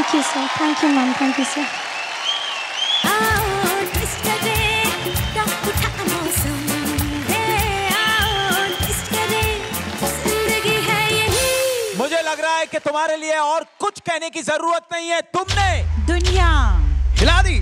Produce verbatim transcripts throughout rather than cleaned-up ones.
Thank you sir, thank you ma'am, thank you sir. मुझे लग रहा है कि तुम्हारे लिए और कुछ कहने की जरूरत नहीं है, तुमने दुनिया हिला दी।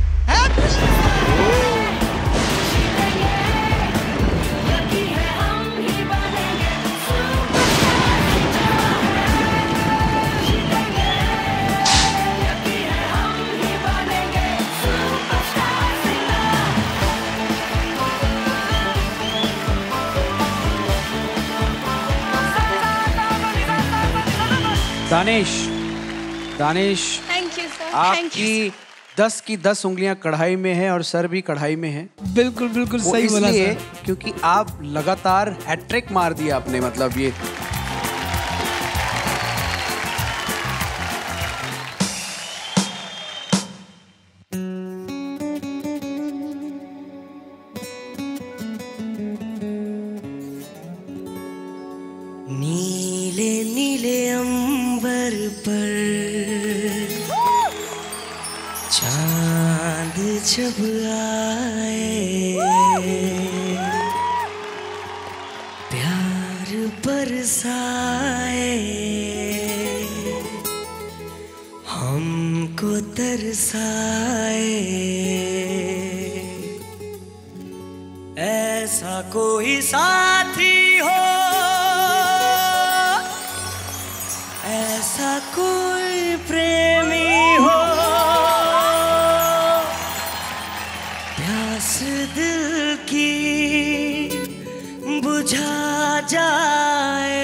Danish, Danish, thank you sir, आपकी दस की दस उंगलियां कढ़ाई में है और सर भी कढ़ाई में है। बिल्कुल बिल्कुल सही बोला सर। क्योंकि आप लगातार हैट्रिक मार दिया आपने, मतलब ये नीले नीले अंबर पर चांद जब आए, प्यार बरसाए, हमको तरसाए, ऐसा कोई साथी हो, ऐसा कोई प्रेमी हो, प्यास दिल की बुझा जाए।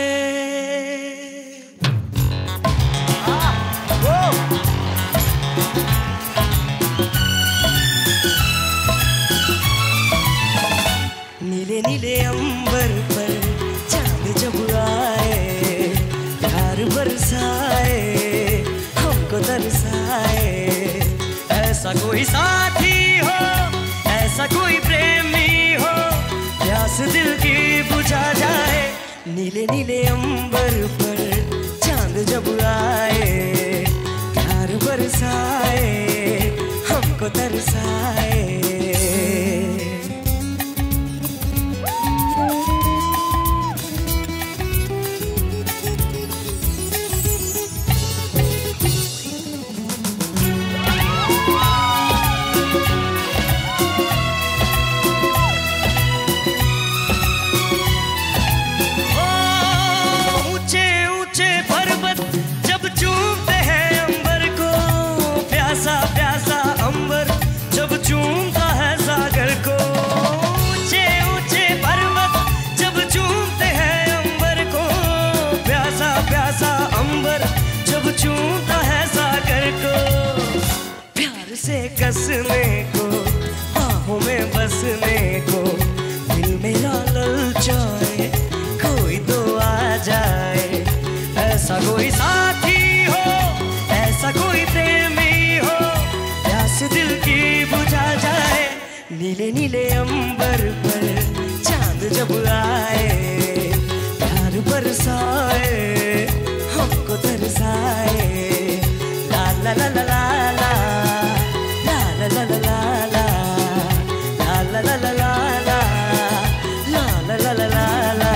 नीले नीले अंबर पर चांद जब आए, प्यार बरसाए, हमको तरसाए, ऐसा कोई साथी हो, ऐसा कोई प्रेमी हो, प्यास दिल की बुझा जाए। नीले नीले अंबर पर चांद जब आए, प्यार बरसाए, हमको तरसाए। कसने को, आहों में बसने को, दिल मेरा ललचाए, कोई तो आ जाए। ऐसा कोई साथी हो, ऐसा कोई प्रेमी हो, प्यास दिल की बुझा जाए। नीले नीले अंबर पर चांद जब आए, प्यार बरसाए, हमको तरसाए। La la la la la la la la la la la la la la la la la la la la la la।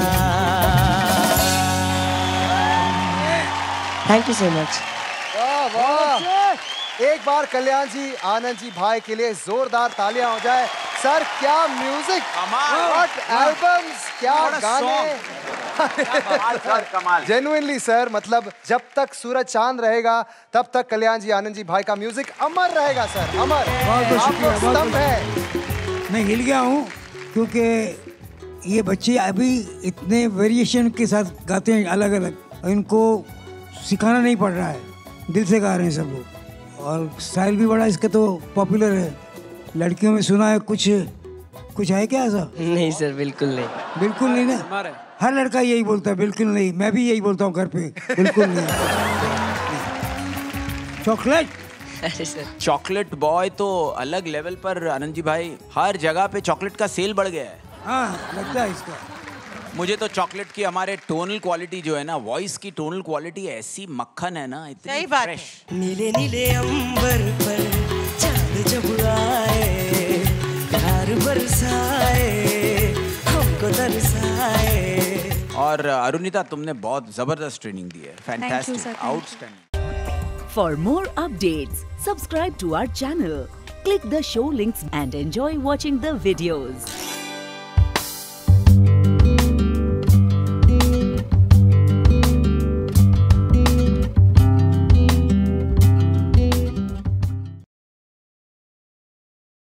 Thank you so much. वाह वाह, एक बार कल्याण जी आनंद जी भाई के लिए जोरदार तालियां हो जाए। सर क्या म्यूजिक, व्हाट एल्बम्स, क्या गाने, कमाल। जेन्युइनली सर, मतलब जब तक सूरज चांद रहेगा तब तक कल्याण जी आनंद जी भाई का म्यूजिक अमर रहेगा सर, अमर। आपको स्तंभ है। मैं हिल गया हूँ क्योंकि ये बच्चे अभी इतने वेरिएशन के साथ गाते हैं अलग अलग, इनको सिखाना नहीं पड़ रहा है, दिल से गा रहे हैं सब लोग, और स्टाइल भी बड़ा इसका तो पॉपुलर है। लड़कियों में सुना है कुछ कुछ है क्या ऐसा? नहीं सर, बिल्कुल नहीं। बिल्कुल नहीं ना, हर लड़का यही बोलता है बिल्कुल नहीं। मैं भी यही बोलता हूँ घर पे, बिल्कुल नहीं। चॉकलेट, अरे सर चॉकलेट बॉय तो अलग लेवल पर आनंद जी भाई, हर जगह पे चॉकलेट का सेल बढ़ गया है। हाँ लगता है इसका। मुझे तो चॉकलेट की हमारे टोनल क्वालिटी जो है ना, वॉइस की टोनल क्वालिटी ऐसी मक्खन है ना, इतनी सही बात फ्रेश। नीले नीले अंबर पर चांद जब आए, प्यार बरसाए, हमको तरसाए। और अरुणिता, तुमने बहुत जबरदस्त ट्रेनिंग दी है, fantastic, outstanding. For more updates, subscribe to our channel, click the show links and enjoy watching the videos.